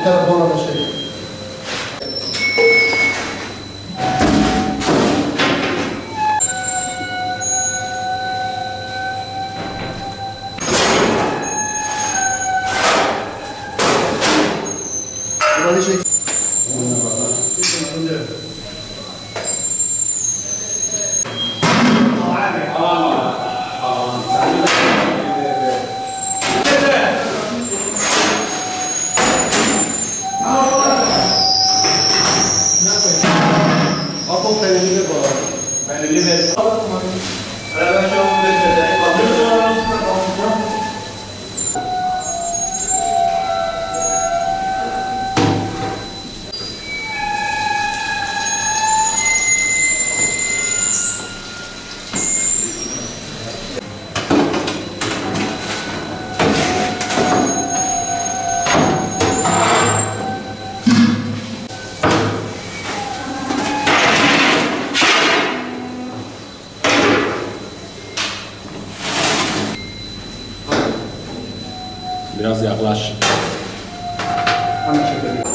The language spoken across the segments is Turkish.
telefonla da şey. Burayı çek. Apple peyniri var. Peyniri ver. Ben şu an biraz yaklaş. hangi şekilde?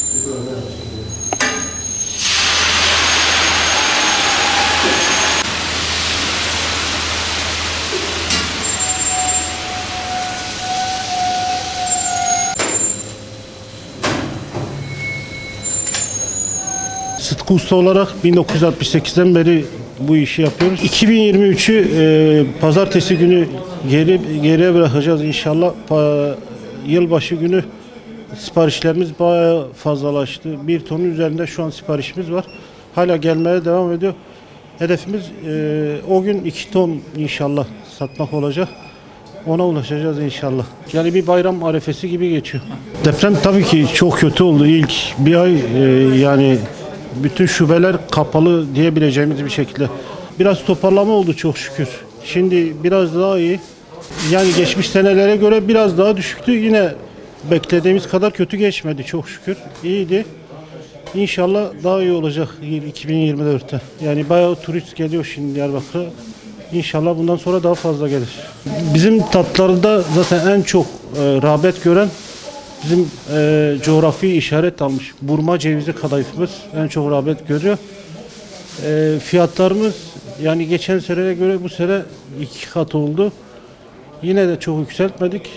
Sıtkı Usta olarak 1968'den beri bu işi yapıyoruz. 2023'ü pazartesi günü geriye bırakacağız inşallah. Yılbaşı günü siparişlerimiz bayağı fazlalaştı. 1 tonun üzerinde şu an siparişimiz var. Hala gelmeye devam ediyor. Hedefimiz o gün 2 ton inşallah satmak olacak. Ona ulaşacağız inşallah. Yani bir bayram arefesi gibi geçiyor. Deprem tabii ki çok kötü oldu. İlk bir ay yani bütün şubeler kapalı diyebileceğimiz bir şekilde. Biraz toparlama oldu çok şükür. Şimdi biraz daha iyi. Yani geçmiş senelere göre biraz daha düşüktü. Yine beklediğimiz kadar kötü geçmedi çok şükür. İyiydi. İnşallah daha iyi olacak 2024'te. Yani bayağı turist geliyor şimdi Diyarbakır'a. İnşallah bundan sonra daha fazla gelir. Bizim tatlılarda zaten en çok rağbet gören bizim coğrafi işaret almış burma cevizi kadayıfımız en çok rağbet görüyor. Fiyatlarımız yani geçen seneye göre bu sene 2 kat oldu. Yine de çok yükseltmedik.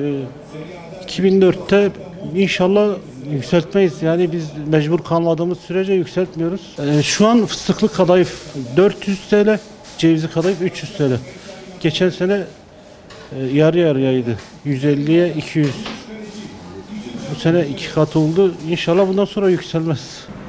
2004'te inşallah yükseltmeyiz. Yani biz mecbur kalmadığımız sürece yükseltmiyoruz. Şu an fıstıklı kadayıf 400 TL, cevizi kadayıf 300 TL. Geçen sene yarı yarıyaydı. 150'ye 200. Bu sene 2 kat oldu. İnşallah bundan sonra yükselmez.